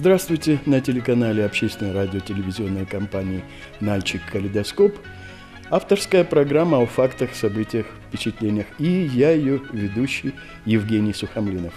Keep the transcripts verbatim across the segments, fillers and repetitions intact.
Здравствуйте! На телеканале общественной радио-телевизионной компании «Нальчик Калейдоскоп» авторская программа о фактах, событиях, впечатлениях. И я ее ведущий Евгений Сухомлинов.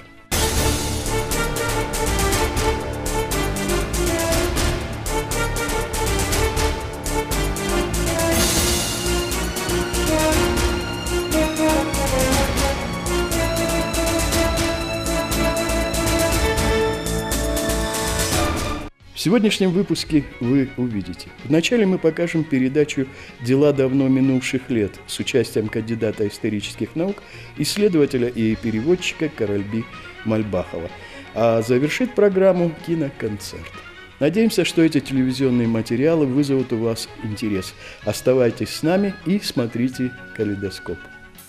В сегодняшнем выпуске вы увидите. Вначале мы покажем передачу «Дела давно минувших лет» с участием кандидата исторических наук, исследователя и переводчика Каральби Мальбахова. А завершит программу киноконцерт. Надеемся, что эти телевизионные материалы вызовут у вас интерес. Оставайтесь с нами и смотрите «Калейдоскоп».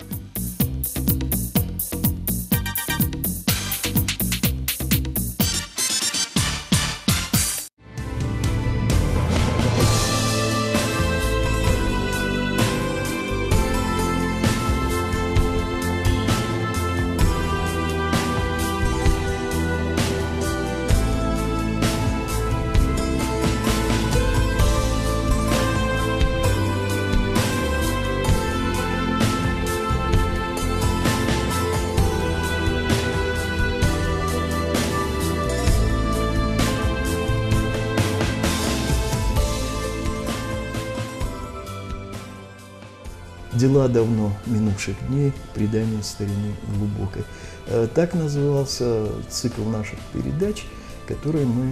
«Дела давно минувших дней. Предание старины глубокой». Так назывался цикл наших передач, которые мы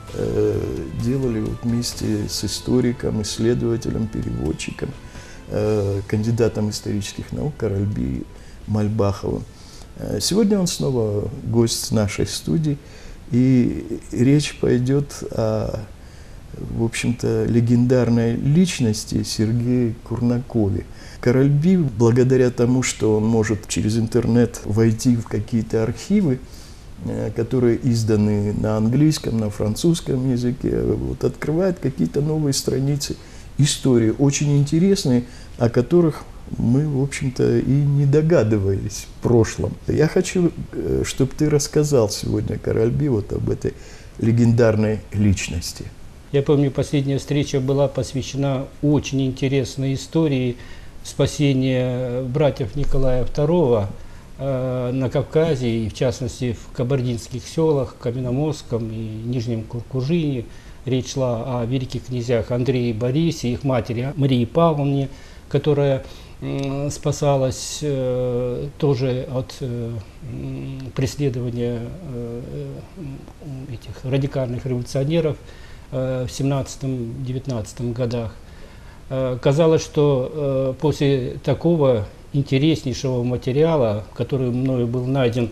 делали вместе с историком, исследователем, переводчиком, кандидатом исторических наук Каральби Мальбаховым. Сегодня он снова гость нашей студии, и речь пойдет о, в общем-то, легендарной личности Сергее Курнакове. Каральби, благодаря тому, что он может через интернет войти в какие-то архивы, которые изданы на английском, на французском языке, вот, открывает какие-то новые страницы истории, очень интересные, о которых мы, в общем-то, и не догадывались в прошлом. Я хочу, чтобы ты рассказал сегодня, Каральби, вот об этой легендарной личности. Я помню, последняя встреча была посвящена очень интересной истории спасения братьев Николая второго э, на Кавказе, и в частности в кабардинских селах, Каменноморском и Нижнем Куркужине. Речь шла о великих князьях Андрее и Борисе, их матери Марии Павловне, которая э, спасалась э, тоже от э, преследования э, этих радикальных революционеров э, в семнадцатом-девятнадцатом годах. Казалось, что э, после такого интереснейшего материала, который мною был найден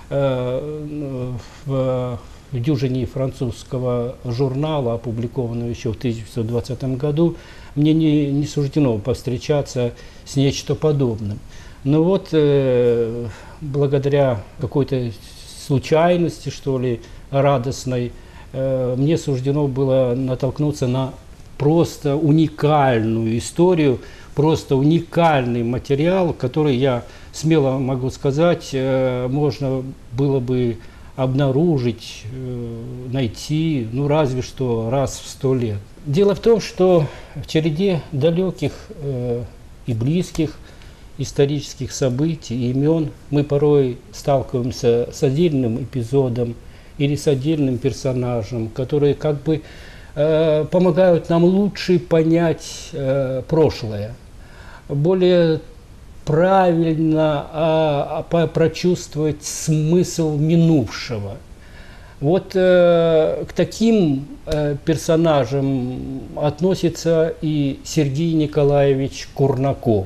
э, в, в дюжине французского журнала, опубликованного еще в тысяча девятьсот двадцатом году, мне не, не суждено повстречаться с нечто подобным. Но вот э, благодаря какой-то случайности, что ли, радостной, э, мне суждено было натолкнуться на просто уникальную историю, просто уникальный материал, который, я смело могу сказать, можно было бы обнаружить, найти, ну разве что раз в сто лет. Дело в том, что в череде далеких и близких исторических событий и имен мы порой сталкиваемся с отдельным эпизодом или с отдельным персонажем, которые как бы помогают нам лучше понять э, прошлое, более правильно а, а, прочувствовать смысл минувшего. Вот э, к таким э, персонажам относится и Сергей Николаевич Курнаков.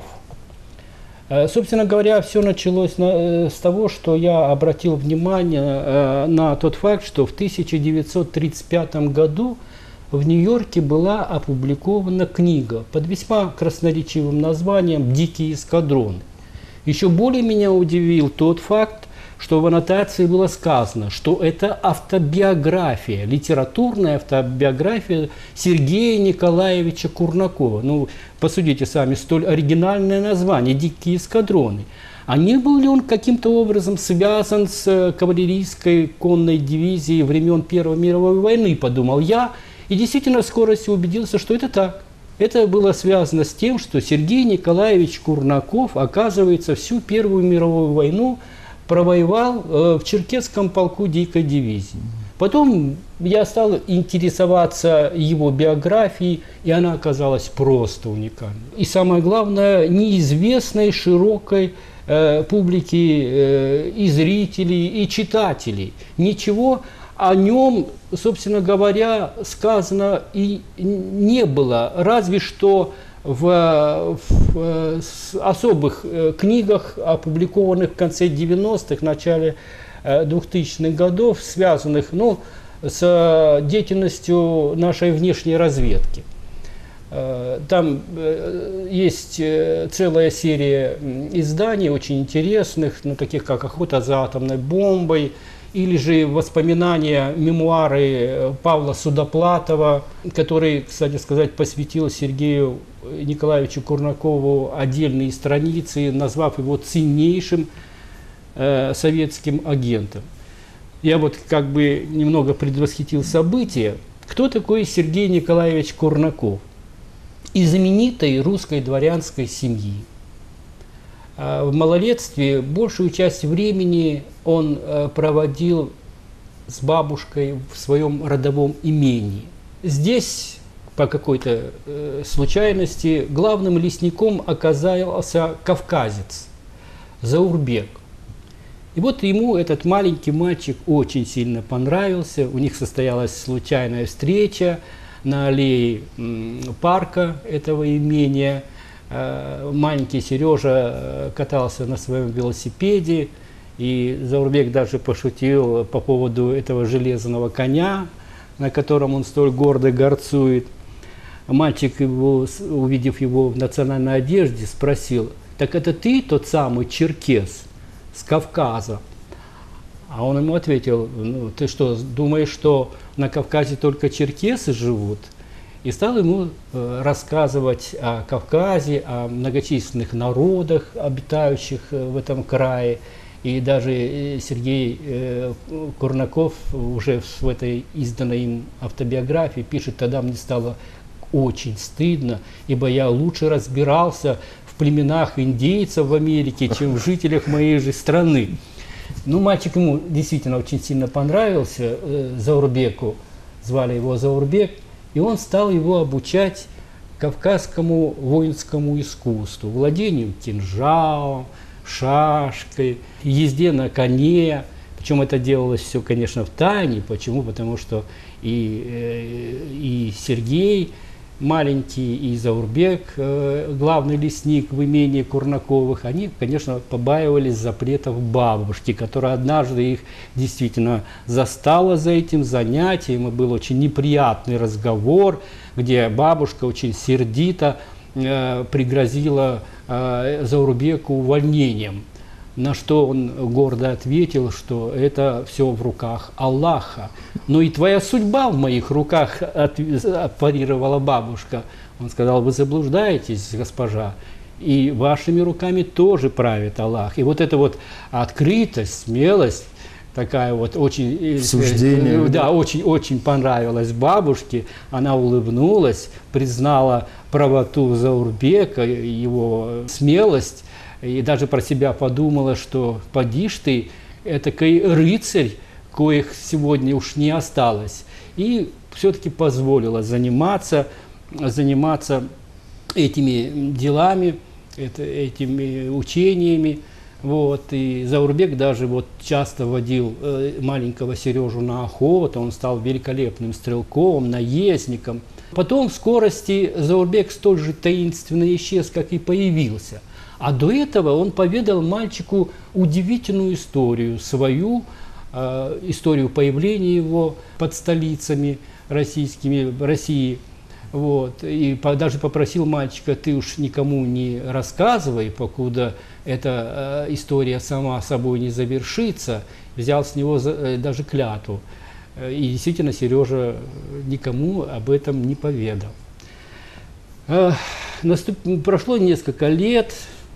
Э, собственно говоря, все началось на, э, с того, что я обратил внимание э, на тот факт, что в тысяча девятьсот тридцать пятом году в Нью-Йорке была опубликована книга под весьма красноречивым названием «Дикие эскадроны». Еще более меня удивил тот факт, что в аннотации было сказано, что это автобиография, литературная автобиография Сергея Николаевича Курнакова. Ну, посудите сами, столь оригинальное название «Дикие эскадроны». А не был ли он каким-то образом связан с кавалерийской конной дивизией времен Первой мировой войны, подумал я, и действительно в скорости убедился, что это так. Это было связано с тем, что Сергей Николаевич Курнаков, оказывается, всю Первую мировую войну провоевал в Черкесском полку дикой дивизии. Потом я стал интересоваться его биографией, и она оказалась просто уникальной. И самое главное, неизвестной широкой э, публике э, и зрителей, и читателей. Ничего о нем, собственно говоря, сказано и не было, разве что в, в особых книгах, опубликованных в конце девяностых, начале двухтысячных годов, связанных ну, с деятельностью нашей внешней разведки. Там есть целая серия изданий очень интересных, ну, таких как «Охота за атомной бомбой», или же воспоминания, мемуары Павла Судоплатова, который, кстати сказать, посвятил Сергею Николаевичу Курнакову отдельные страницы, назвав его ценнейшим э, советским агентом. Я вот как бы немного предвосхитил события. Кто такой Сергей Николаевич Курнаков? Из знаменитой русской дворянской семьи. В малолетстве большую часть времени он проводил с бабушкой в своем родовом имении. Здесь, по какой-то случайности, главным лесником оказался кавказец Заурбек. И вот ему этот маленький мальчик очень сильно понравился. У них состоялась случайная встреча на аллее парка этого имения. Маленький Сережа катался на своем велосипеде, и Заурбек даже пошутил по поводу этого железного коня, на котором он столь гордо горцует. Мальчик, его, увидев его в национальной одежде, спросил: «Так это ты тот самый черкес с Кавказа?» А он ему ответил: «Ну, ты что, думаешь, что на Кавказе только черкесы живут?» И стал ему э, рассказывать о Кавказе, о многочисленных народах, обитающих э, в этом крае. И даже э, Сергей э, Курнаков уже в этой изданной им автобиографии пишет: «Тогда мне стало очень стыдно, ибо я лучше разбирался в племенах индейцев в Америке, чем в жителях моей же страны». Ну, мальчик ему действительно очень сильно понравился, э, Заурбеку, звали его Заурбек. И он стал его обучать кавказскому воинскому искусству, владению кинжалом, шашкой, езде на коне. Причем это делалось все, конечно, в тайне. Почему? Потому что и, и Сергей маленький, и Заурбек, главный лесник в имении Курнаковых, они, конечно, побаивались запретов бабушки, которая однажды их действительно застала за этим занятием, и был очень неприятный разговор, где бабушка очень сердито э, пригрозила э, Заурбеку увольнением, на что он гордо ответил, что это все в руках Аллаха. «Но и твоя судьба в моих руках», – парировала бабушка. Он сказал: «Вы заблуждаетесь, госпожа, и вашими руками тоже правит Аллах». И вот эта вот открытость, смелость, такая вот очень, суждение, да, очень, очень понравилась бабушке. Она улыбнулась, признала правоту Заурбека, его смелость, и даже про себя подумала, что поди ж ты, этакой рыцарь, коих сегодня уж не осталось. И все-таки позволила заниматься, заниматься этими делами, это, этими учениями. Вот. И Заурбек даже вот часто водил э, маленького Сережу на охоту, он стал великолепным стрелком, наездником. Потом в скорости Заурбек столь же таинственно исчез, как и появился. А до этого он поведал мальчику удивительную историю, свою э, историю появления его под столицами российскими, России. Вот. И по, даже попросил мальчика: ты уж никому не рассказывай, покуда эта э, история сама собой не завершится. Взял с него за, э, даже клятву. И действительно Сережа никому об этом не поведал. Э, наступ... Прошло несколько лет.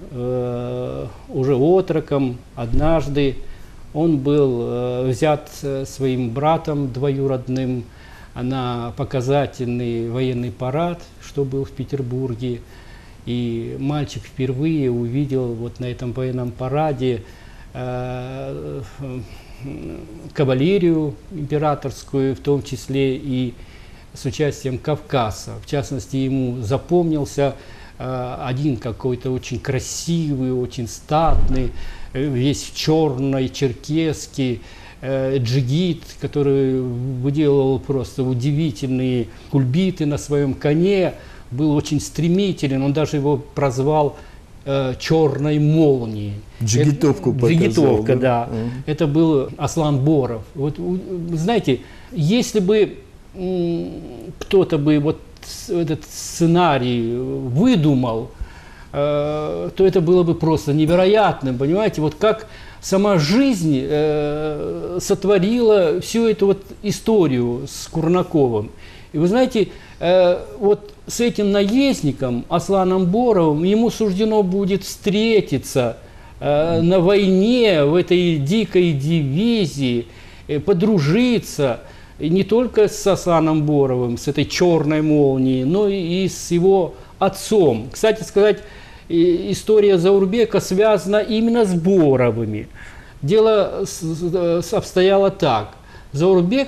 э, уже отроком, однажды он был э, взят своим братом двоюродным на показательный военный парад, что был в Петербурге. И мальчик впервые увидел вот на этом военном параде э, кавалерию императорскую, в том числе и с участием Кавказа. В частности, ему запомнился э, один какой-то очень красивый, очень статный, э, весь в черной черкеске, э, джигит, который выделывал просто удивительные кульбиты на своем коне, был очень стремителен, он даже его прозвал э, «черной молнией». Джигитовку показал. Джигитовка, да. да. Mm. Это был Аслан Боров. Вот, знаете, если бы кто-то бы вот этот сценарий выдумал, э, то это было бы просто невероятным, понимаете? Вот как сама жизнь э, сотворила всю эту вот историю с Курнаковым. И вы знаете, э, вот с этим наездником, Асланом Боровым, ему суждено будет встретиться э, на войне, в этой дикой дивизии, э, подружиться, и не только с Асланом Боровым, с этой черной молнией, но и с его отцом. Кстати сказать, история Заурбека связана именно с Боровыми. Дело обстояло так. Заурбек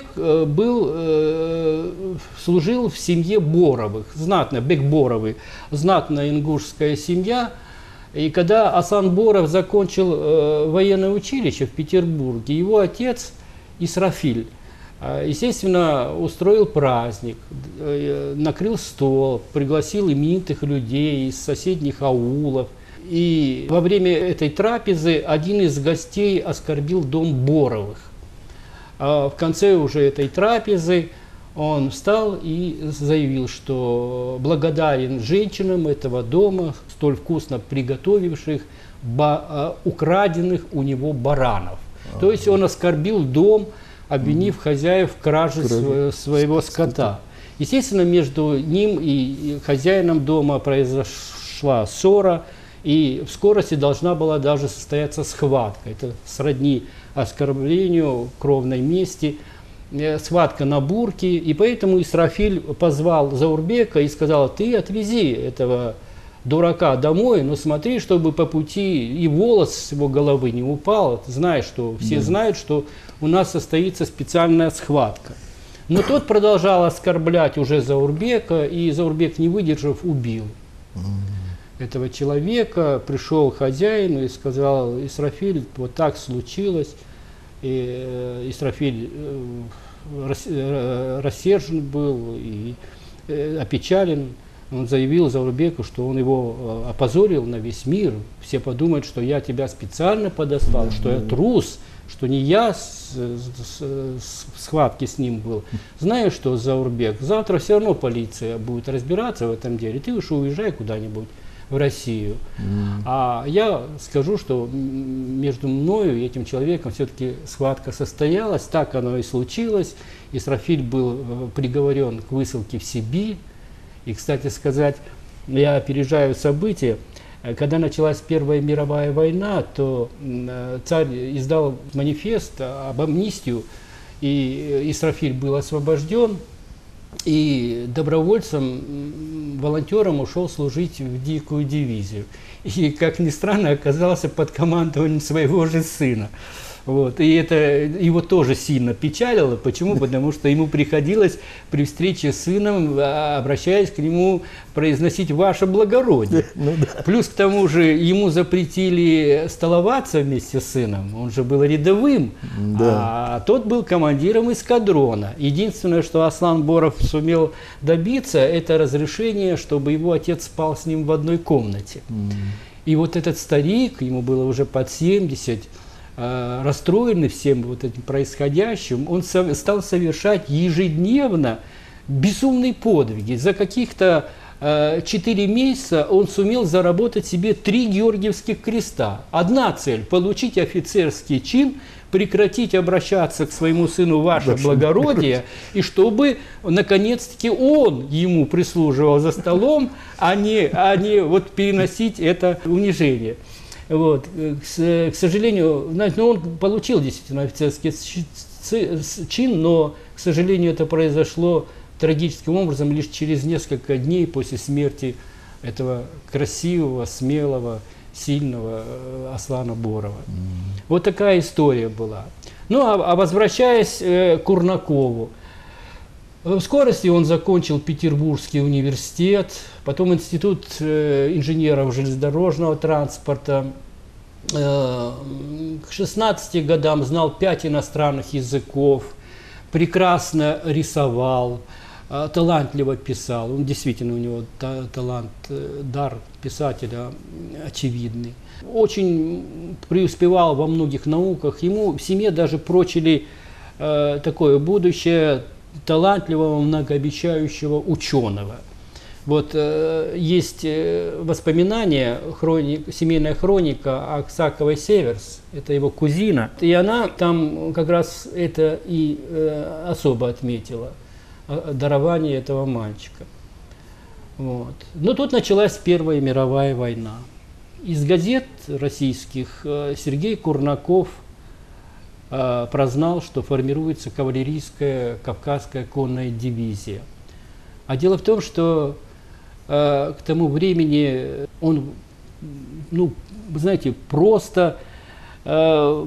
был, служил в семье Боровых, знатно, Бекборовы, знатная ингушская семья. И когда Аслан Боров закончил военное училище в Петербурге, его отец Исрафиль, естественно, устроил праздник, накрыл стол, пригласил именитых людей из соседних аулов. И во время этой трапезы один из гостей оскорбил дом Боровых. А в конце уже этой трапезы он встал и заявил, что благодарен женщинам этого дома, столь вкусно приготовивших украденных у него баранов. А-а-а. То есть он оскорбил дом, обвинив хозяев в краже Крови. своего скота. Естественно, между ним и хозяином дома произошла ссора, и в скорости должна была даже состояться схватка. Это сродни оскорблению, кровной мести, схватка на бурке. И поэтому Исрафиль позвал Заурбека и сказал: ты отвези этого дурака домой, но смотри, чтобы по пути и волос с его головы не упал. Знаешь, что все да. знают, что у нас состоится специальная схватка. Но тот продолжал оскорблять уже Заурбека, и Заурбек, не выдержав, убил этого человека. Пришел хозяин и сказал: Исрафиль, вот так случилось. И Исрафиль рассержен был и опечален. Он заявил Заурбеку, что он его опозорил на весь мир. Все подумают, что я тебя специально подослал, что я трус, что не я с, с, с, в схватке с ним был. Знаешь что, Заурбек, завтра все равно полиция будет разбираться в этом деле. Ты уж уезжай куда-нибудь в Россию. Mm. А я скажу, что между мною и этим человеком все-таки схватка состоялась. Так оно и случилось. Исрафиль был приговорен к высылке в Сибирь. И, кстати сказать, я опережаю события. Когда началась Первая мировая война, то царь издал манифест об амнистию, и Исрафиль был освобожден, и добровольцем, волонтером ушел служить в дикую дивизию. И, как ни странно, оказался под командованием своего же сына. Вот. И это его тоже сильно печалило. Почему? Потому что ему приходилось при встрече с сыном, обращаясь к нему, произносить «Ваше благородие». Ну, да. Плюс к тому же ему запретили столоваться вместе с сыном. Он же был рядовым, да. А тот был командиром эскадрона. Единственное, что Аслан Боров сумел добиться, это разрешение, чтобы его отец спал с ним в одной комнате. Mm. И вот этот старик, ему было уже под семьдесят, расстроенный всем вот этим происходящим, он стал совершать ежедневно безумные подвиги. За каких-то четыре месяца он сумел заработать себе три Георгиевских креста. Одна цель – получить офицерский чин, прекратить обращаться к своему сыну «Ваше благородие», и чтобы, наконец-таки, он ему прислуживал за столом, а не, а не вот переносить это унижение. Вот. К, к сожалению, ну, он получил действительно офицерский чин, но, к сожалению, это произошло трагическим образом лишь через несколько дней после смерти этого красивого, смелого, сильного Аслана Борова. Mm. Вот такая история была. Ну, а, а возвращаясь э, к Курнакову, в скорости он закончил Петербургский университет, потом Институт э, инженеров железнодорожного транспорта. Э, к шестнадцати годам знал пять иностранных языков, прекрасно рисовал, э, талантливо писал. Он действительно, у него та, талант, э, дар писателя очевидный. Очень преуспевал во многих науках. Ему в семье даже прочили э, такое будущее талантливого, многообещающего ученого. Вот э, есть э, воспоминания, хроник, семейная хроника Аксаковой Северс, это его кузина, и она там как раз это и э, особо отметила, э, дарование этого мальчика. Вот. Но тут началась Первая мировая война. Из газет российских э, Сергей Курнаков э, прознал, что формируется кавалерийская Кавказская конная дивизия. А дело в том, что э, к тому времени он, ну, вы знаете, просто э,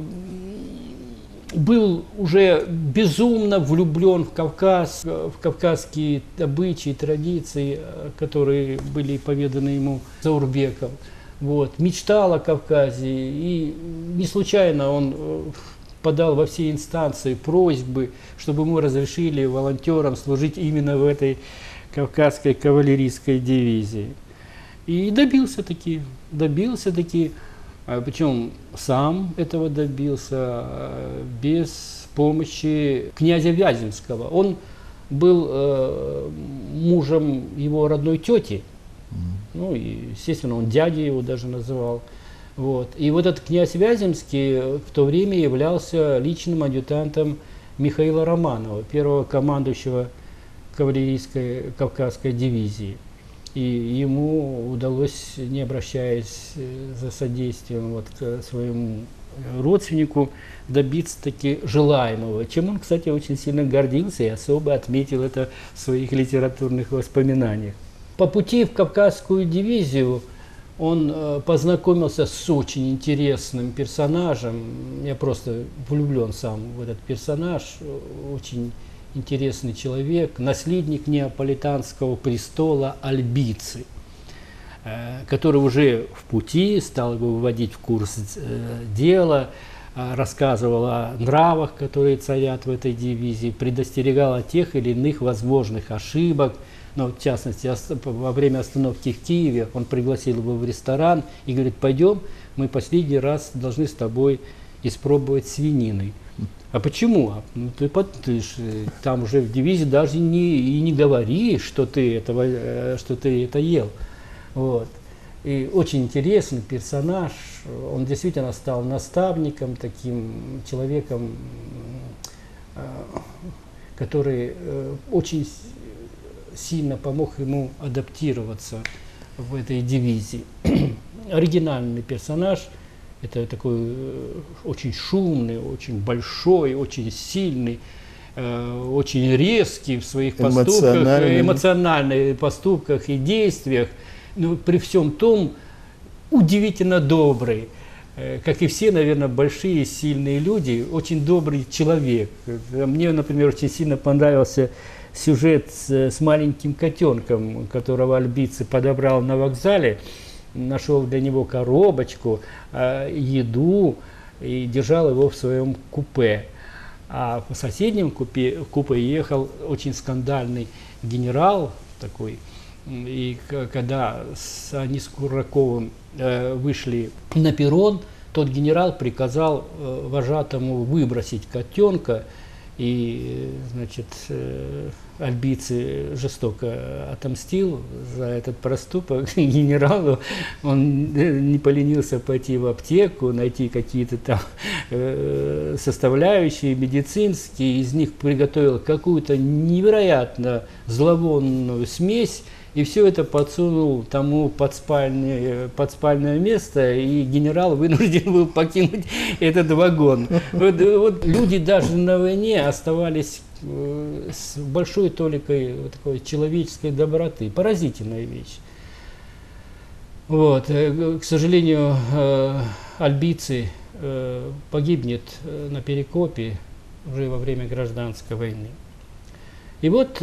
был уже безумно влюблен в Кавказ, в кавказские обычаи, традиции, которые были поведаны ему Заурбеком. Вот, мечтал о Кавказе, и не случайно он подал во все инстанции просьбы, чтобы ему разрешили волонтерам служить именно в этой Кавказской кавалерийской дивизии. И добился таки, добился таки, причем сам этого добился, без помощи князя Вяземского. Он был э, мужем его родной тети. Ну, и, естественно, он дядей его даже называл. Вот. И вот этот князь Вяземский в то время являлся личным адъютантом Михаила Романова, первого командующего кавалерийской Кавказской дивизии. И ему удалось, не обращаясь за содействием вот к своему родственнику, добиться таки желаемого, чем он, кстати, очень сильно гордился и особо отметил это в своих литературных воспоминаниях. По пути в Кавказскую дивизию он э, познакомился с очень интересным персонажем. Я просто влюблен сам в этот персонаж. Очень интересный человек, наследник неаполитанского престола Альбицы, э, который уже в пути стал его вводить в курс э, дела, э, рассказывал о нравах, которые царят в этой дивизии, предостерегал о тех или иных возможных ошибок. Но, в частности, во время остановки в Киеве он пригласил его в ресторан и говорит: пойдем, мы последний раз должны с тобой испробовать свинины. А почему? Ну, ты, ты ж, там уже в дивизии даже не, и не говори, что ты, этого, что ты это ел. Вот. И очень интересный персонаж. Он действительно стал наставником, таким человеком, который очень сильно помог ему адаптироваться в этой дивизии. Оригинальный персонаж, это такой э, очень шумный, очень большой, очень сильный, э, очень резкий в своих поступках, эмоциональных поступках и действиях, но при всем том удивительно добрый. Э, как и все, наверное, большие, сильные люди, очень добрый человек. Мне, например, очень сильно понравился сюжет с, с маленьким котенком, которого Альбицы подобрал на вокзале, нашел для него коробочку, э, еду и держал его в своем купе. А в соседнем купе, купе ехал очень скандальный генерал такой. И когда с, они с Курнаковым э, вышли на перрон, тот генерал приказал э, вожатому выбросить котенка И, значит, Альбицы жестоко отомстил за этот проступок генералу. Он не поленился пойти в аптеку, найти какие-то там составляющие медицинские, из них приготовил какую-то невероятно зловонную смесь, и все это подсунул тому подспальное, подспальное место, и генерал вынужден был покинуть этот вагон. Вот, вот люди даже на войне оставались с большой толикой вот такой человеческой доброты. Поразительная вещь. Вот. К сожалению, Альбицы погибнет на Перекопе уже во время гражданской войны. И вот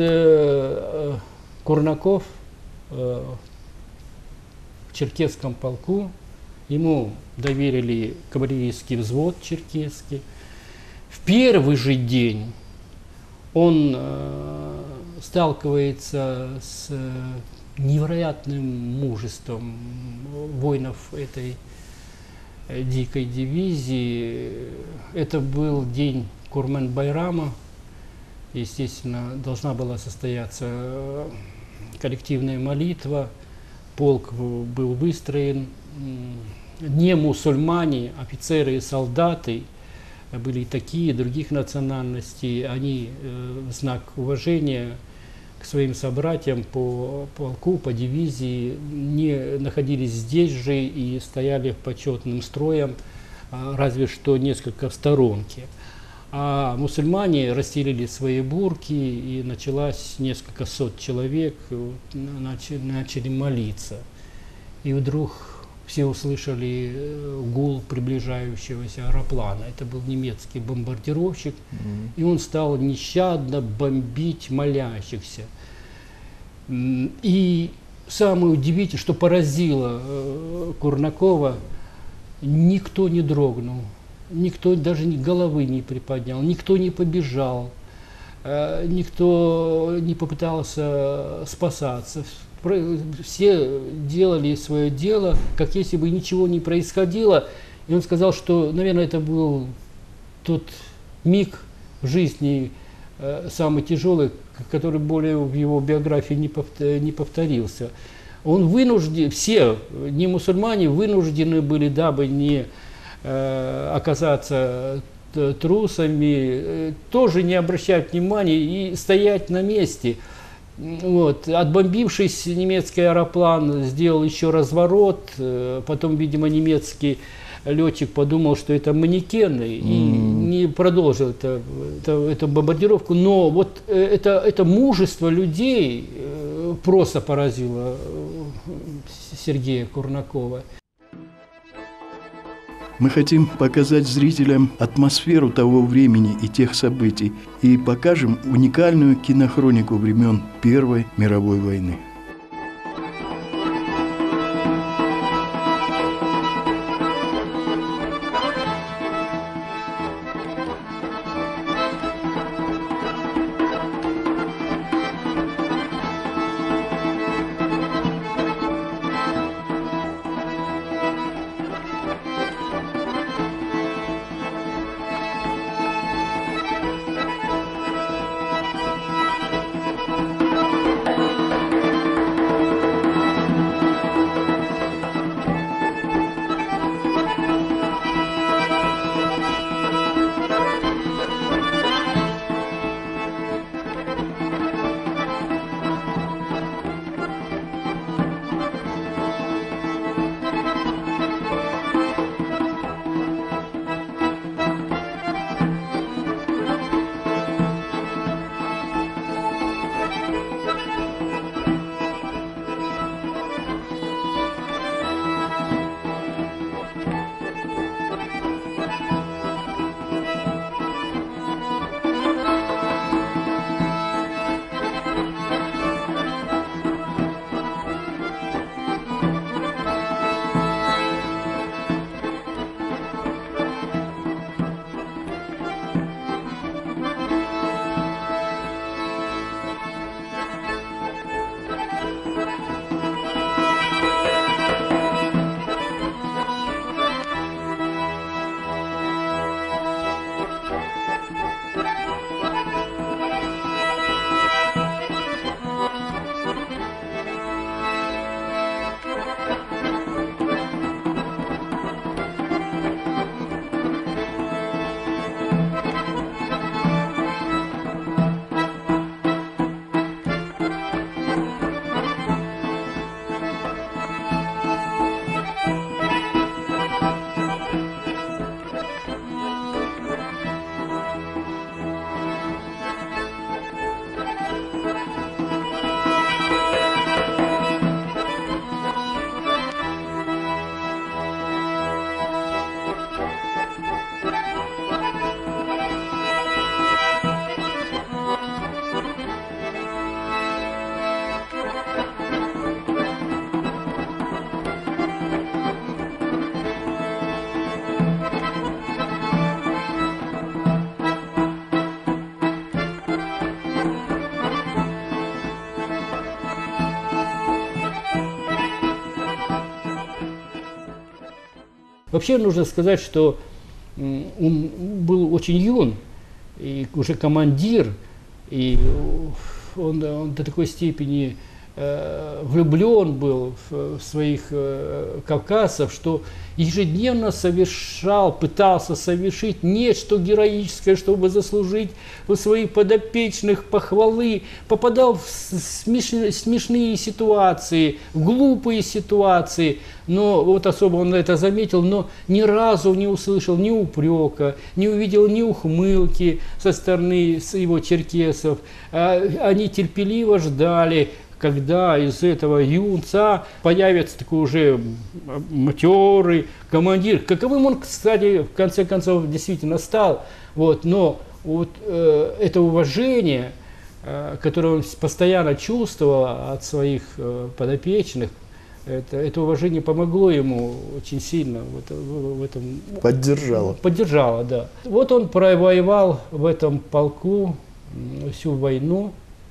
Курнаков в черкесском полку, ему доверили кавалерийский взвод черкесский. В первый же день он э, сталкивается с э, невероятным мужеством воинов этой э, дикой дивизии. Это был день Курман-Байрама. Естественно, должна была состояться э, коллективная молитва. Полк был выстроен. Не мусульмане, офицеры и солдаты, были и такие, других национальностей, они э, в знак уважения к своим собратьям по полку, по дивизии, не находились здесь же и стояли почетным строем, э, разве что несколько в сторонке. А мусульмане расстелили свои бурки, и началось несколько сот человек, начали, начали молиться. И вдруг все услышали гул приближающегося аэроплана. Это был немецкий бомбардировщик, mm-hmm. и он стал нещадно бомбить молящихся. И самое удивительное, что поразило Курнакова, никто не дрогнул, никто даже головы не приподнял, никто не побежал, никто не попытался спасаться. Все делали свое дело, как если бы ничего не происходило. И он сказал, что, наверное, это был тот миг в жизни э, самый тяжелый, который более в его биографии не, повтор, не повторился. Он вынужден, все, не мусульмане, вынуждены были, дабы не э, оказаться трусами, э, тоже не обращать внимания и стоять на месте. Вот. Отбомбившись, немецкий аэроплан сделал еще разворот, потом, видимо, немецкий летчик подумал, что это манекены, mm. и не продолжил это, это, эту бомбардировку. Но вот это, это мужество людей просто поразило Сергея Курнакова. Мы хотим показать зрителям атмосферу того времени и тех событий и покажем уникальную кинохронику времен Первой мировой войны. Вообще нужно сказать, что он был очень юн, и уже командир, и он, он до такой степени э, влюблен был в, в своих э, кавказцев, что ежедневно совершал, пытался совершить нечто героическое, чтобы заслужить у своих подопечных похвалы, попадал в смеш... смешные ситуации, в глупые ситуации, но вот особо он это заметил, но ни разу не услышал ни упрека, не увидел ни ухмылки со стороны его черкесов. Они терпеливо ждали, когда из этого юнца появится такой уже матерый командир, каковым он, кстати, в конце концов действительно стал. Вот, но вот э, это уважение, э, которое он постоянно чувствовал от своих э, подопечных, это, это уважение помогло ему очень сильно в, это, в, в этом. Поддержало. Поддержало, да. Вот он провоевал в этом полку всю войну.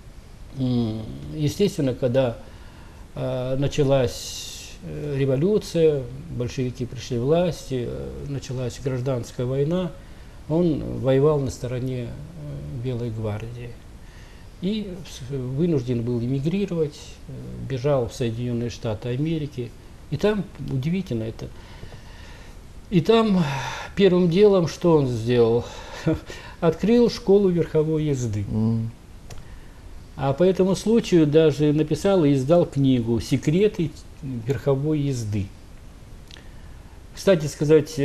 Естественно, когда э, началась революция, большевики пришли в власть, э, началась гражданская война, он воевал на стороне э, Белой гвардии. И вынужден был эмигрировать, э, бежал в Соединенные Штаты Америки. И там, удивительно это, и там первым делом, что он сделал? Открыл школу верховой езды. Mm. А по этому случаю даже написал и издал книгу «Секреты верховой езды». Кстати сказать,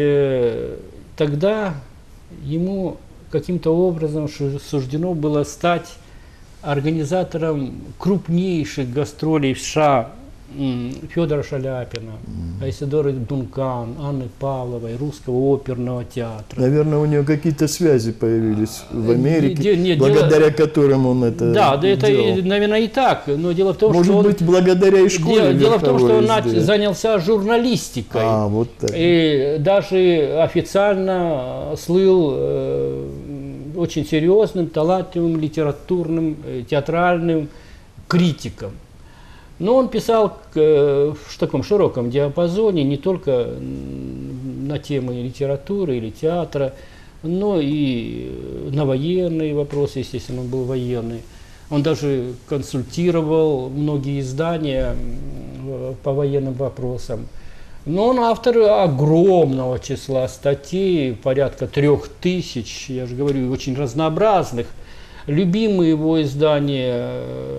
тогда ему каким-то образом суждено было стать организатором крупнейших гастролей в США Федора Шаляпина, mm. Айседоры Дункан, Анны Павловой, Русского оперного театра. Наверное, у него какие-то связи появились в Америке, не, не, благодаря дело... которым он это Да, да, это, делал. наверное, и так, но дело в том, Может что он... быть, благодаря и школе. Дело, дело в том, что он езды. занялся журналистикой. А, вот так. И даже официально слыл э, очень серьезным, талантливым, литературным, э, театральным критиком. Но он писал э, в таком широком диапазоне, не только на темы литературы или театра, но и на военные вопросы, естественно, он был военный. Он даже консультировал многие издания по военным вопросам. Но он автор огромного числа статей, порядка трех тысяч, я же говорю, очень разнообразных. Любимые его издания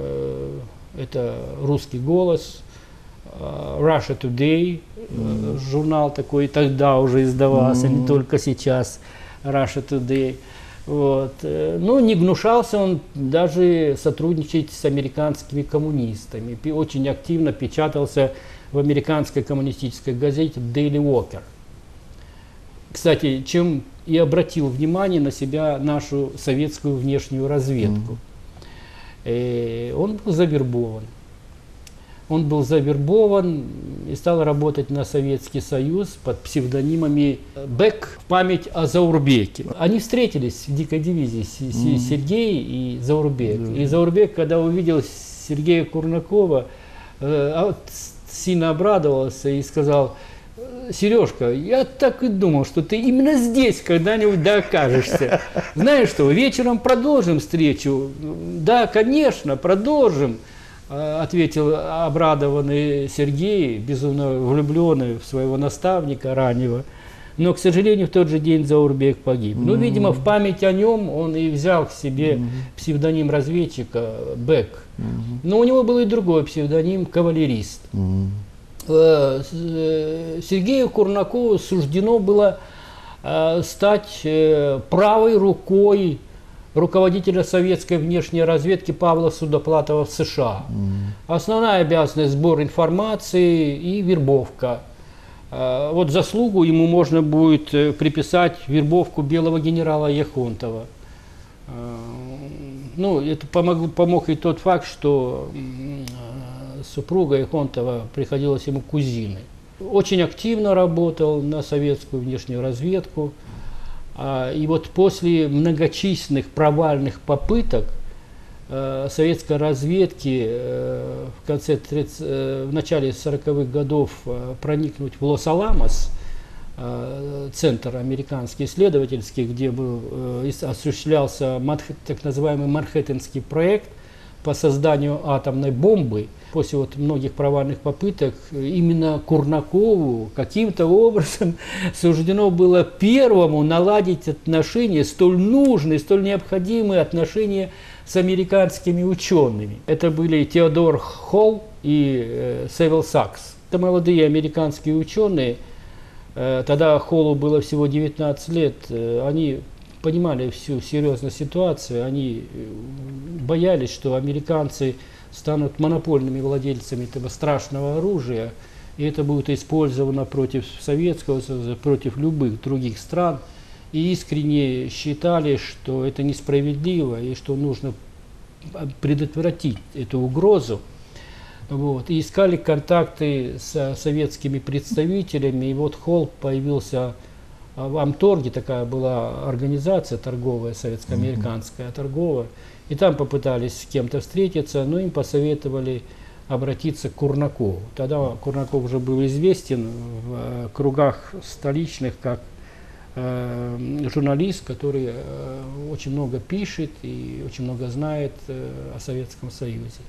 — это «Русский голос», Russia Today, mm. журнал такой тогда уже издавался, mm. не только сейчас, Russia Today. Вот. Ну, не гнушался он даже сотрудничать с американскими коммунистами. Очень активно печатался в американской коммунистической газете Daily Walker. Кстати, чем и обратил внимание на себя нашу советскую внешнюю разведку. И он был завербован. Он был завербован и стал работать на Советский Союз под псевдонимами Бек в память о Заурбеке. Они встретились в дикой дивизии, mm. Сергей и Заурбек. Mm. И Заурбек, когда увидел Сергея Курнакова, э, сильно обрадовался и сказал: Сережка, я так и думал, что ты именно здесь когда-нибудь окажешься. Знаешь что, вечером продолжим встречу? Да, конечно, продолжим, ответил обрадованный Сергей, безумно влюбленный в своего наставника раннего. Но, к сожалению, в тот же день Заурбек погиб. Mm-hmm. Ну, видимо, в память о нем он и взял к себе mm-hmm. псевдоним разведчика Бек. Mm-hmm. Но у него был и другой псевдоним — кавалерист. Mm-hmm. Сергею Курнакову суждено было стать правой рукой руководителя советской внешней разведки Павла Судоплатова в США. Mm. Основная обязанность — сбор информации и вербовка. Вот заслугу ему можно будет приписать вербовку белого генерала Яхонтова. Ну, это помог, помог и тот факт, что супруга Яхонтова приходилась ему кузиной. Очень активно работал на советскую внешнюю разведку. И вот после многочисленных провальных попыток советской разведки в, конце тридцатых, в начале сороковых годов проникнуть в Лос-Аламос, центр американский исследовательский, где был, осуществлялся так называемый Манхэттенский проект по созданию атомной бомбы. После вот многих провальных попыток именно Курнакову каким-то образом суждено было первому наладить отношения, столь нужные, столь необходимые отношения с американскими учеными. Это были Теодор Холл и э, Севил Сакс. Это молодые американские ученые. Э, тогда Холлу было всего девятнадцать лет. Э, они понимали всю серьезную ситуацию. Они боялись, что американцы станут монопольными владельцами этого страшного оружия, и это будет использовано против Советского Союза, против любых других стран. И искренне считали, что это несправедливо и что нужно предотвратить эту угрозу. Вот. И искали контакты с советскими представителями. И вот Холл появился в Амторге, такая была организация торговая, советско-американская торговая. И там попытались с кем-то встретиться, но им посоветовали обратиться к Курнакову. Тогда Курнаков уже был известен в кругах столичных как э, журналист, который э, очень много пишет и очень много знает э, о Советском Союзе.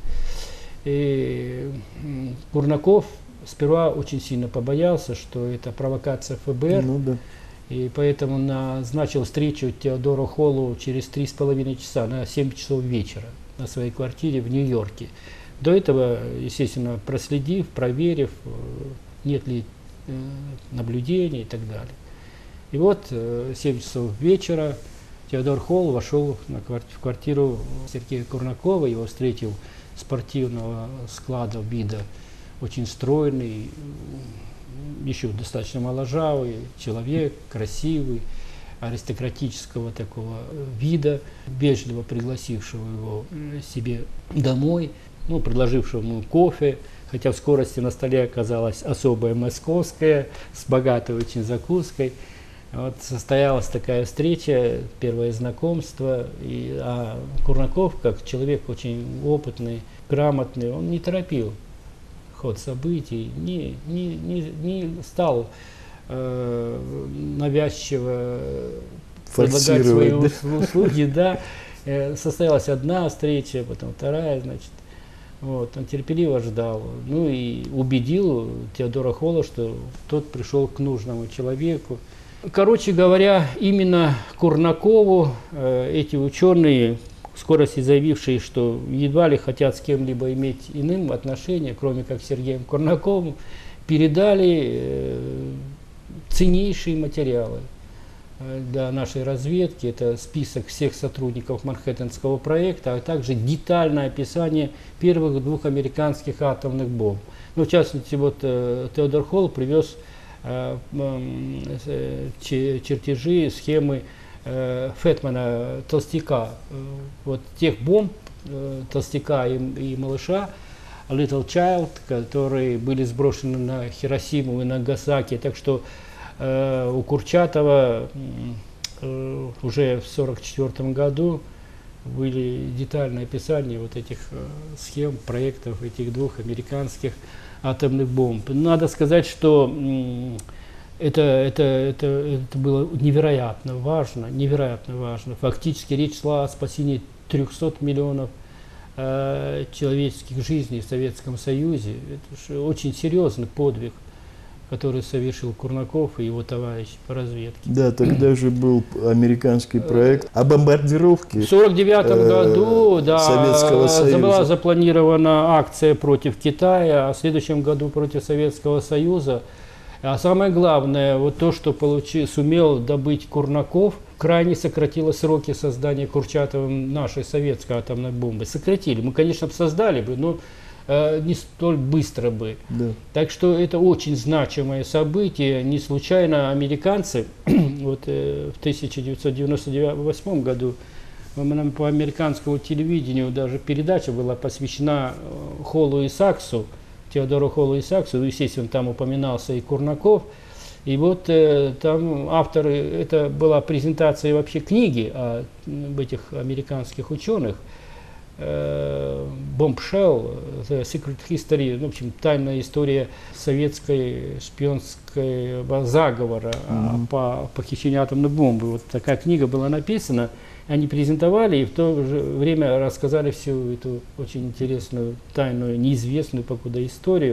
И Курнаков сперва очень сильно побоялся, что это провокация эф бэ эр. Ну, да. И поэтому назначил встречу Теодору Холлу через три с половиной часа, на семь часов вечера, на своей квартире в Нью-Йорке. До этого, естественно, проследив, проверив, нет ли э, наблюдений и так далее. И вот э, семь часов вечера Теодор Холл вошел на кварти в квартиру Сергея Курнакова, его встретил спортивного склада вида, очень стройный, еще достаточно моложавый человек, красивый, аристократического такого вида, вежливо пригласившего его себе домой, ну, предложившего ему кофе, хотя в скорости на столе оказалась особая московская, с богатой очень закуской. Вот состоялась такая встреча, первое знакомство, и, а Курнаков, как человек очень опытный, грамотный, он не торопил ход событий, не, не, не, не стал э, навязчиво предлагать свои да? услуги. Да. Э, состоялась одна встреча, потом вторая, значит. Вот, он терпеливо ждал. Ну и убедил Теодора Холла, что тот пришел к нужному человеку. Короче говоря, именно Курнакову э, эти ученые, в скорости заявившие, что едва ли хотят с кем-либо иметь иным отношения, кроме как с Сергеем Курнаковым, передали э, ценнейшие материалы э, для нашей разведки. Это список всех сотрудников Манхэттенского проекта, а также детальное описание первых двух американских атомных бомб. Ну, в частности, вот э, Теодор Холл привез э, э, чертежи, схемы Фетмана, Толстяка, вот тех бомб Толстяка и, и малыша Little Child, которые были сброшены на Хиросиму и Нагасаки. Так что э, у Курчатова э, уже в сорок четвёртом году были детальные описания вот этих э, схем, проектов этих двух американских атомных бомб. Надо сказать, что э, Это, это, это, это было невероятно важно, невероятно важно. Фактически речь шла о спасении трёхсот миллионов э, человеческих жизней в Советском Союзе. Это же очень серьезный подвиг, который совершил Курнаков и его товарищи по разведке. Да, тогда же был американский проект о бомбардировке. В сорок девятом э, году да, Советского Союза. Была запланирована акция против Китая, а в следующем году против Советского Союза. А самое главное, вот то, что получил, сумел добыть Курнаков, крайне сократило сроки создания Курчатовым нашей советской атомной бомбы. Сократили. Мы, конечно, бы создали бы, но э, не столь быстро бы. Да. Так что это очень значимое событие. Не случайно американцы вот, э, в тысяча девятьсот девяносто восьмом году по американскому телевидению даже передача была посвящена Холлу и Саксу, Теодору Холлу и Саксу, ну, естественно, там упоминался и Курнаков. И вот э, там авторы, это была презентация вообще книги о, об этих американских ученых. э, Bombshell, The Secret History, ну, в общем, тайная история советской шпионского заговора mm-hmm. по похищению атомной бомбы. Вот такая книга была написана, они презентовали и в то же время рассказали всю эту очень интересную, тайную, неизвестную покуда историю.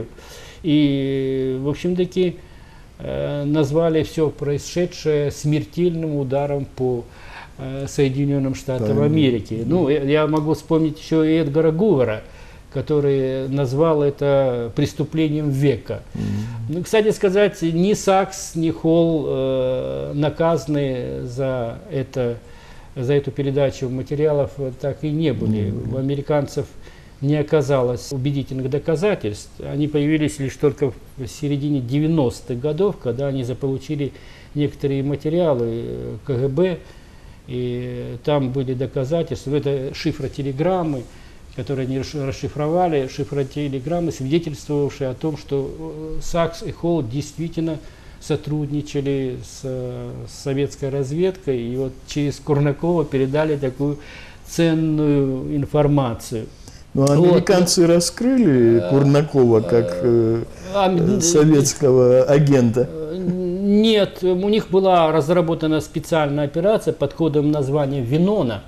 И, в общем-таки, э, назвали все происшедшее смертельным ударом по э, Соединенным Штатам да, Америки. Да. Ну, я, я могу вспомнить еще и Эдгара Гувера, который назвал это преступлением века. Mm-hmm. Ну, кстати сказать, ни Сакс, ни Холл э, наказаны за это, за эту передачу материалов так и не были. Mm-hmm. У американцев не оказалось убедительных доказательств. Они появились лишь только в середине девяностых годов, когда они заполучили некоторые материалы ка гэ бэ, и там были доказательства. Это шифротелеграммы, которые они расшифровали, шифротелеграммы, свидетельствовавшие о том, что Сакс и Холл действительно сотрудничали с, с советской разведкой, и вот через Курнакова передали такую ценную информацию. Ну, американцы вот раскрыли Курнакова как э, а, советского агента? Нет, у них была разработана специальная операция под кодовым названием «Винона».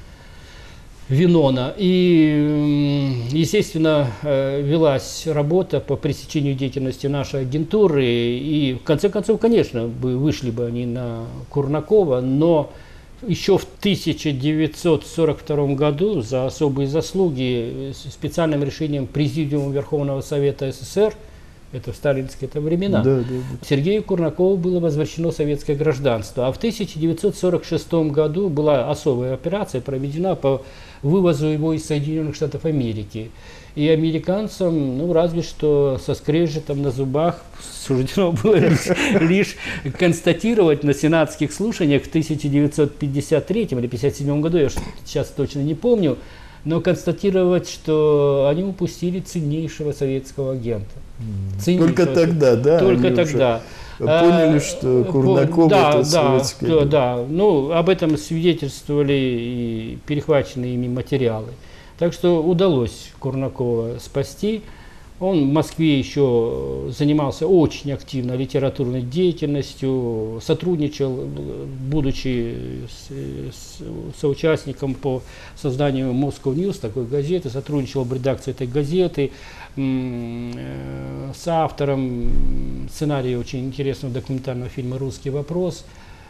Винона. И, естественно, велась работа по пресечению деятельности нашей агентуры. И, в конце концов, конечно, вышли бы они на Курнакова, но еще в тысяча девятьсот сорок втором году за особые заслуги специальным решением Президиума Верховного Совета эс эс эс эр, это в сталинские это времена, да, да, да. Сергею Курнакову было возвращено советское гражданство. А в тысяча девятьсот сорок шестом году была особая операция проведена по вывозу его из Соединенных Штатов Америки. И американцам, ну, разве что со скрежетом на зубах суждено было лишь, лишь констатировать на сенатских слушаниях в тысяча девятьсот пятьдесят третьем или пятьдесят седьмом году, я сейчас точно не помню, но констатировать, что они упустили ценнейшего советского агента. Ценнейшего. Только тогда, да? Только тогда. Поняли, что Курнаков да, это да, советский да, агент. Да, ну, об этом свидетельствовали и перехваченные ими материалы. Так что удалось Курнакова спасти. Он в Москве еще занимался очень активно литературной деятельностью, сотрудничал, будучи с, с, соучастником по созданию Moscow News, такой газеты, сотрудничал в редакции этой газеты, с автором сценария очень интересного документального фильма «Русский вопрос».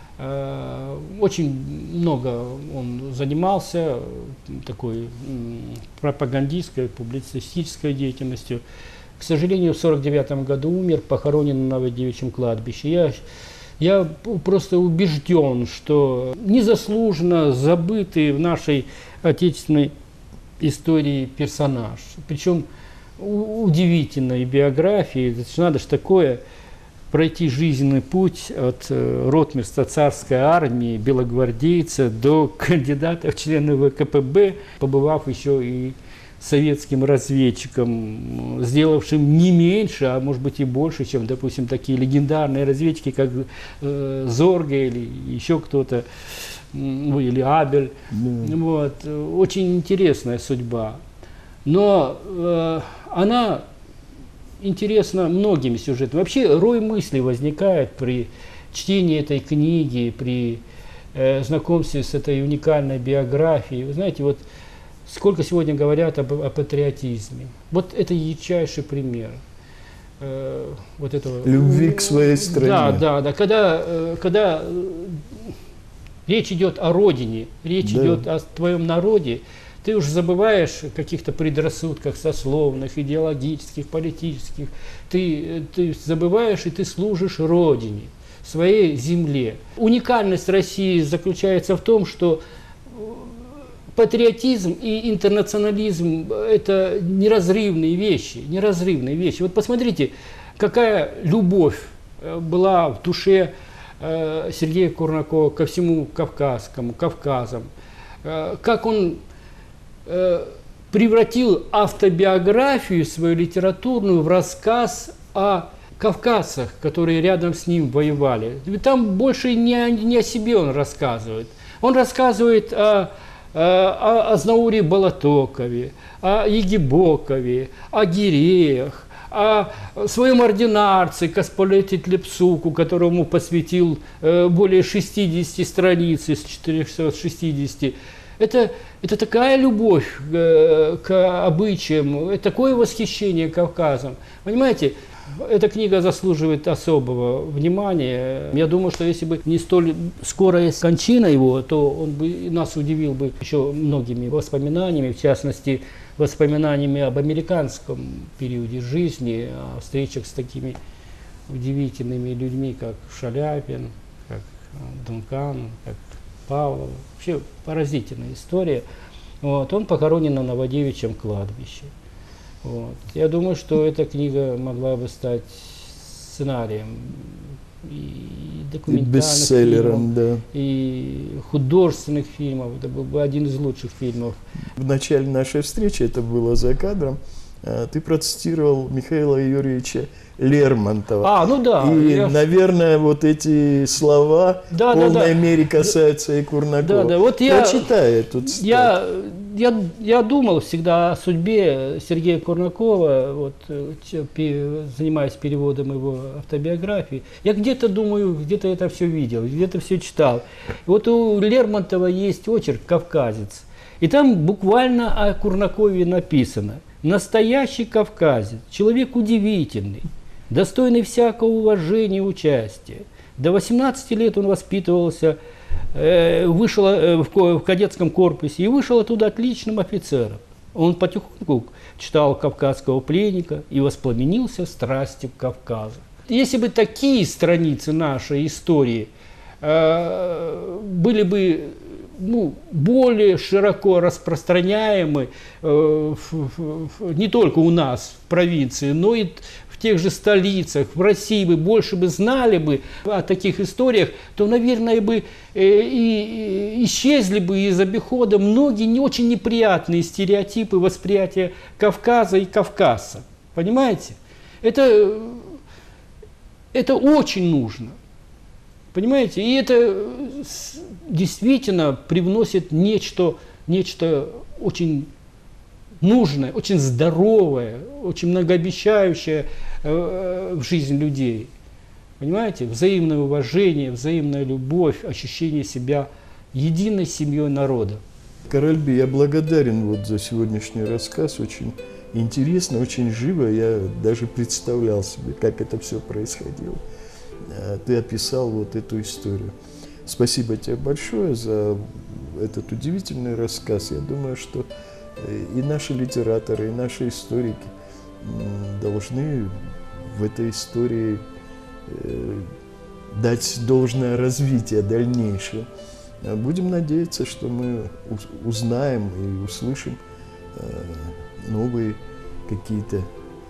Очень много он занимался такой пропагандистской, публицистической деятельностью. К сожалению, в сорок девятом году умер, похоронен на Новодевичьем кладбище. Я, я просто убежден, что незаслуженно забытый в нашей отечественной истории персонаж. Причем удивительной биографии. Надо же такое пройти жизненный путь от э, ротмистра царской армии, белогвардейца до кандидата в члены вэ ка пэ бэ, побывав еще и советским разведчиком, сделавшим не меньше, а может быть и больше, чем, допустим, такие легендарные разведчики, как э, Зорге или еще кто-то, ну, или Абель. Mm. Вот. Очень интересная судьба. Но э, она интересно многими сюжетами. Вообще рой мыслей возникает при чтении этой книги, при э, знакомстве с этой уникальной биографией. Вы знаете, вот сколько сегодня говорят об, о патриотизме. Вот это ярчайший пример. Э, вот этого, любви к своей стране. Да, да, да. Когда, э, когда речь идет о родине, речь да. идет о твоем народе, ты уж забываешь о каких-то предрассудках сословных, идеологических, политических. Ты, ты забываешь, и ты служишь Родине, своей земле. Уникальность России заключается в том, что патриотизм и интернационализм – это неразрывные вещи, неразрывные вещи. Вот посмотрите, какая любовь была в душе Сергея Курнакова ко всему Кавказскому, Кавказам, как он превратил автобиографию свою литературную в рассказ о кавказцах, которые рядом с ним воевали. Там больше не о, не о себе он рассказывает. Он рассказывает о о Азнауре Болотокове, о Егибокове, о Гиреях, о своем ординарце Касполете Тлепсуку, которому посвятил более шестидесяти страниц из четырёхсот шестидесяти. Это, это такая любовь к обычаям, такое восхищение Кавказом. Понимаете, эта книга заслуживает особого внимания. Я думаю, что если бы не столь скорая кончина его, то он бы нас удивил бы еще многими воспоминаниями, в частности, воспоминаниями об американском периоде жизни, о встречах с такими удивительными людьми, как Шаляпин, как Дункан, как Павлов. Вообще поразительная история. Вот. Он похоронен на Новодевичьем кладбище. Вот. Я думаю, что эта книга могла бы стать сценарием и документальных и бестселлером, фильмов, да. и художественных фильмов. Это был бы один из лучших фильмов. В начале нашей встречи, это было за кадром, ты процитировал Михаила Юрьевича Лермонтова. А, ну да. И, я... наверное, вот эти слова да, в полной да, да. мере касаются и Курнакова. Да, да. Вот я, Прочитай эту цитату. Я, я, я думал всегда о судьбе Сергея Курнакова, вот, занимаясь переводом его автобиографии. Я где-то думаю, где-то это все видел, где-то все читал. Вот у Лермонтова есть очерк «Кавказец». И там буквально о Курнакове написано: «Настоящий кавказец, человек удивительный, достойный всякого уважения и участия. До восемнадцати лет он воспитывался, э, вышел э, в, в кадетском корпусе и вышел оттуда отличным офицером. Он потихоньку читал «Кавказского пленника» и воспламенился страстью к Кавказу». Если бы такие страницы нашей истории э, были бы ну, более широко распространяемы э, в, в, в, не только у нас в провинции, но и в тех же столицах, в России бы больше бы знали бы о таких историях, то, наверное, бы э, и, и исчезли бы из обихода многие не очень неприятные стереотипы восприятия Кавказа и кавказца. Понимаете? Это, это очень нужно. Понимаете? И это действительно привносит нечто, нечто очень нужное, очень здоровое, очень многообещающее э, в жизнь людей. Понимаете? Взаимное уважение, взаимная любовь, ощущение себя единой семьей народа. Каральби, я благодарен вот за сегодняшний рассказ. Очень интересно, очень живо. Я даже представлял себе, как это все происходило. Ты описал вот эту историю. Спасибо тебе большое за этот удивительный рассказ. Я думаю, что и наши литераторы, и наши историки должны в этой истории дать должное развитие дальнейшее. Будем надеяться, что мы узнаем и услышим новые какие-то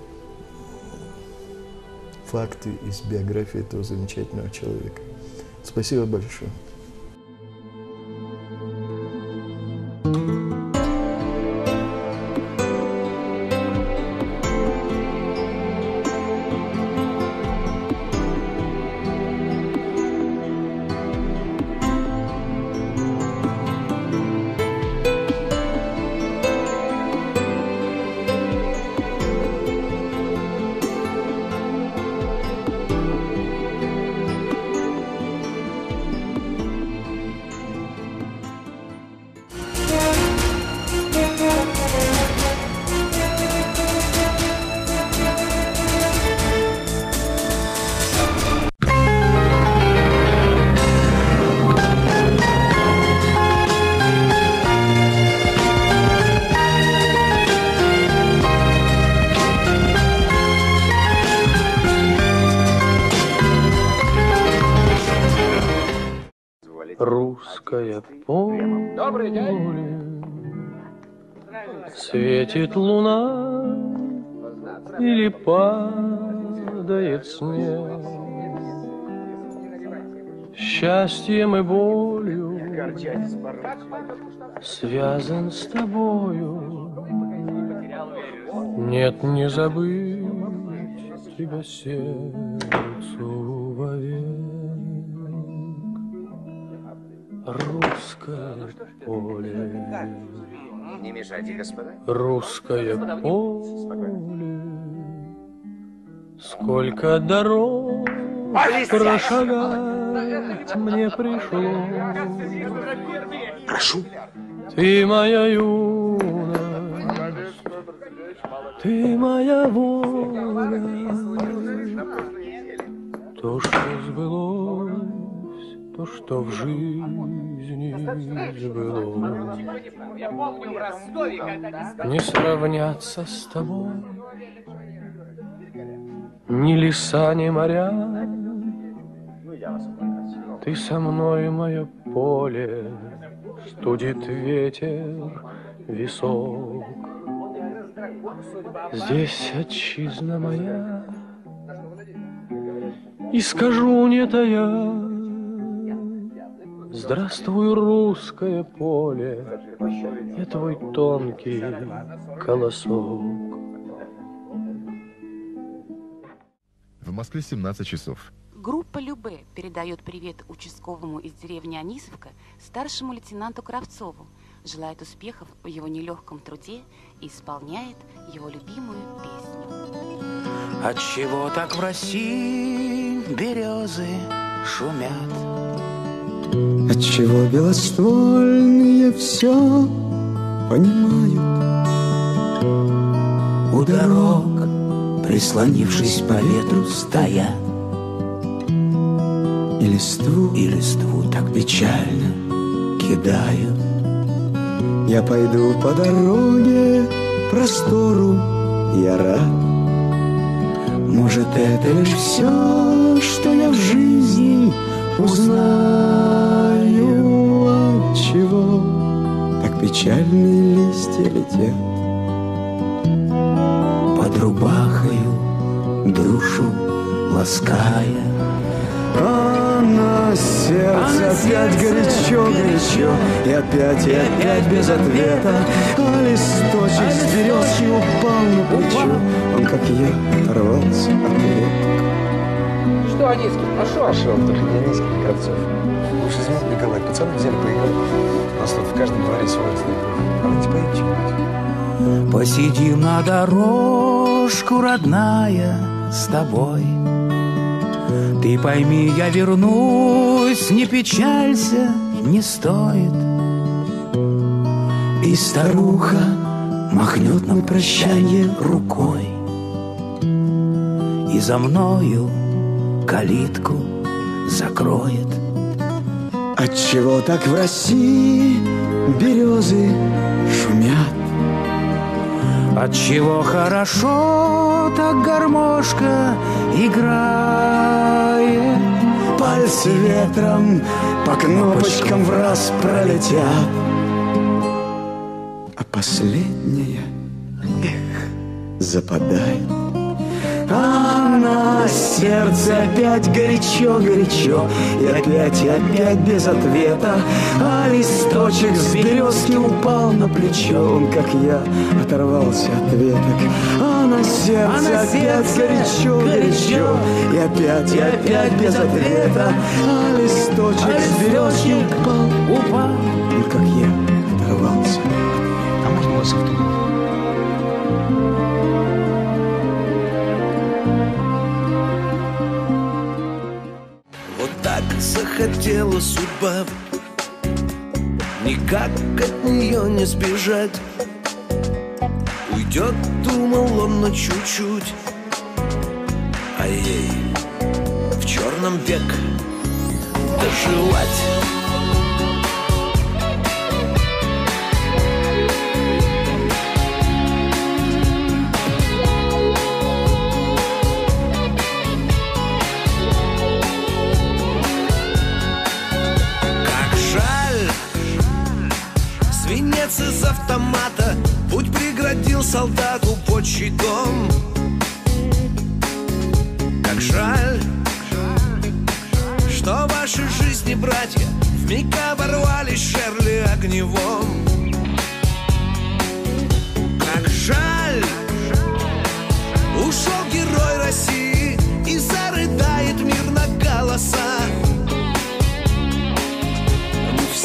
факты из биографии этого замечательного человека. Спасибо большое. Русское поле, светит луна или падает снег, счастьем и болью связан с тобою. Нет, не забыть тебя сердцу вовек. русское поле. Не мешайте, господа. Русское поле, сколько дорог прошагать мне пришлось. Прошу. Ты моя юность, ты моя воля, то, что сбылось, то, что в жизни сбылось. Не сравняться с тобой ни леса, ни моря. Ты со мной, мое поле, студит ветер висок. Здесь отчизна моя, и скажу не тая: здравствуй, русское поле, я твой тонкий колосок. В Москве семнадцать часов. Группа Любе передает привет участковому из деревни Анисовка старшему лейтенанту Кравцову, желает успехов в его нелегком труде и исполняет его любимую песню. Отчего так в России березы шумят? Отчего белоствольные все понимают? У дорог, прислонившись по ветру, стоят. И листву, и листву так печально кидают. Я пойду по дороге простору, я рад. Может, это лишь все, что я в жизни узнаю, отчего так печальные листья летят под рубахою, душу лаская. А на сердце опять горячо-горячо, и опять, и опять без ответа. А листочек с березки упал на плечо, он, как я, оторвался от веток. Что, Анискин, пошел? Пошел, только не Анискин, а Кравцов. Уж извините, Николай, пацаны взяли поиграть. У нас тут в каждом дворе свой знакомый. Давайте поедем чего-нибудь. Посидим на дорожку, родная, с тобой. Ты пойми, я вернусь, не печалься, не стоит. И старуха махнет на прощанье рукой, и за мною калитку закроет. Отчего так в России березы шумят? Отчего хорошо так гармошка играет? Пальцы ветром по кнопочкам в раз пролетят, а последняя, эх, западает. А на сердце опять горячо-горячо, и опять, и опять без ответа. А листочек с березки упал на плечо, он, как я, оторвался от веток. А на сердце, а на опять горячо-горячо, и опять, и опять без ответа. А листочек а с березки упал, упал, он, как я, оторвался. А можно вас автограф? Захотела судьба, никак от нее не сбежать. Уйдет, думал он, но чуть-чуть, а ей в черном век доживать. Из автомата путь преградил солдату почий дом. Как жаль, что ваши жизни, братья, вмиг оборвались Шерли огневом. Как жаль, ушел герой России и зарыдает мир на голоса.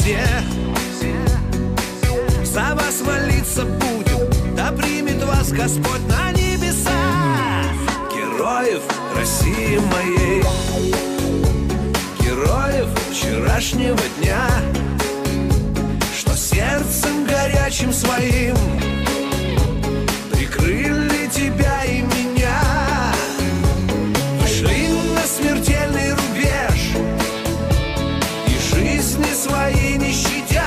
за вас молиться будем, да примет вас Господь на небеса. Героев России моей, героев вчерашнего дня, что сердцем горячим своим прикрыли тебя и меня. Вышли на смертельный рубеж и жизни свои не щадя.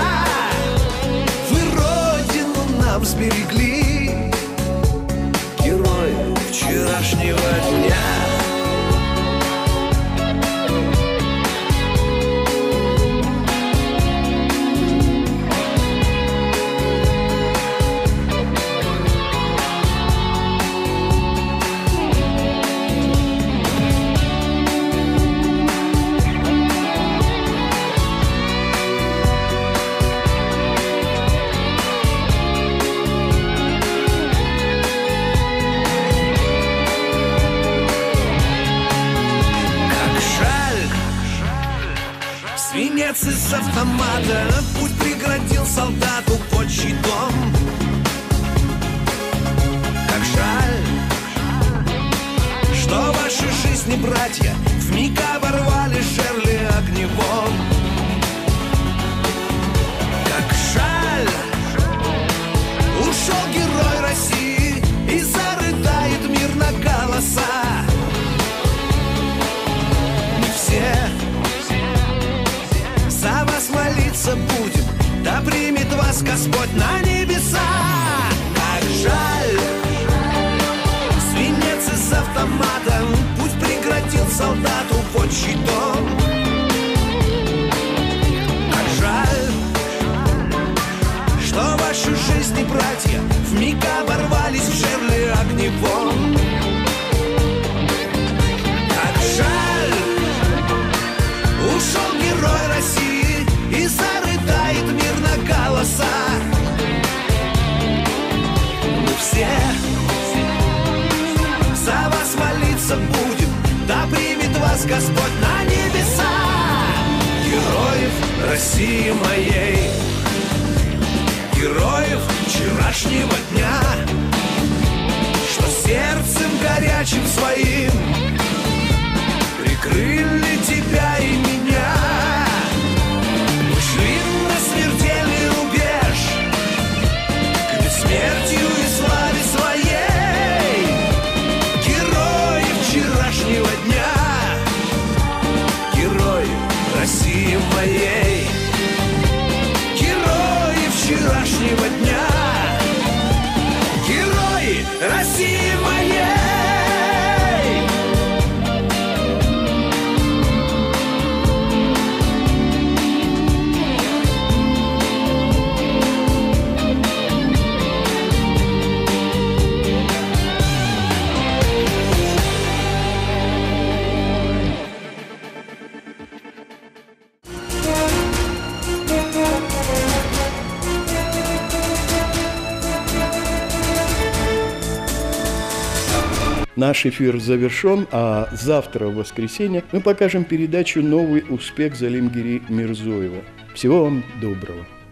Вы родину нам сберегли, герои вчерашнего дня. Свинец из автомата путь преградил солдату под щитом. Как жаль, что ваши жизни, братья, вмиг оборвали жерли огневом. Как жаль, ушел герой России и зарыдает мир на голоса. Мы все за вас молиться будем, да примет вас Господь на небеса. Как жаль, свинец из автомата путь преградил солдату под щитом. Как жаль, что ваши жизни, братья, вмиг оборвались в жерле огневом. Как жаль, ушел герой России и зарыдает мир на голоса. Мы все за вас молиться будем, да примет вас Господь на небеса. Героев России моей, героев вчерашнего дня, что сердцем горячим своим прикрыли тебя и меня. Ушли на смертельный рубеж к бессмертию и славе своей. Герои вчерашнего дня, герои России моей, герои вчерашнего дня, герои России моей. Наш эфир завершен, а завтра, в воскресенье, мы покажем передачу «Новый успех» Залимгири Мирзоева. Всего вам доброго.